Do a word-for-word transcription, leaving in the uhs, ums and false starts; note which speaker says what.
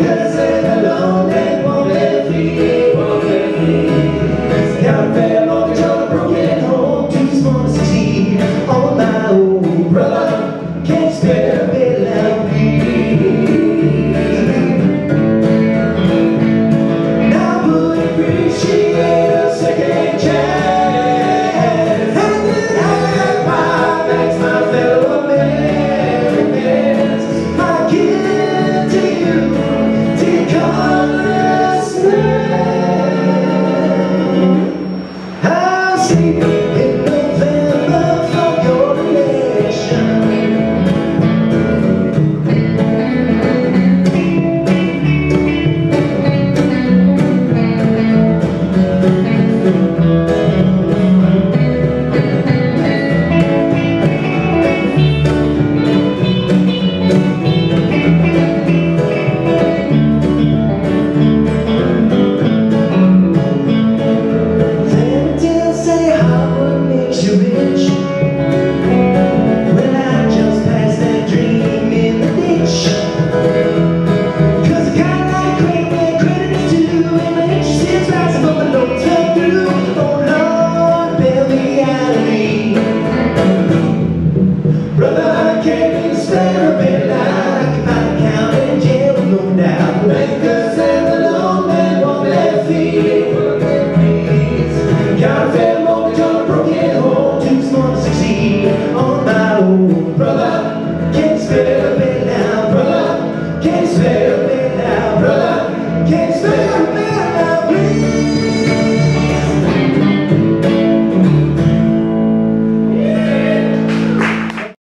Speaker 1: Bankers and the loan they won't let free, won't let free. Got a fair mortgage on a broken home, too small to see. Oh my old brother, can't spare a bailout fee. Now I would appreciate a second chance, and then I buy back my fellow Americans. I give to you, dear Congressman. I'll see you in November for your election. Bankers and the loan man won't let fees. Got a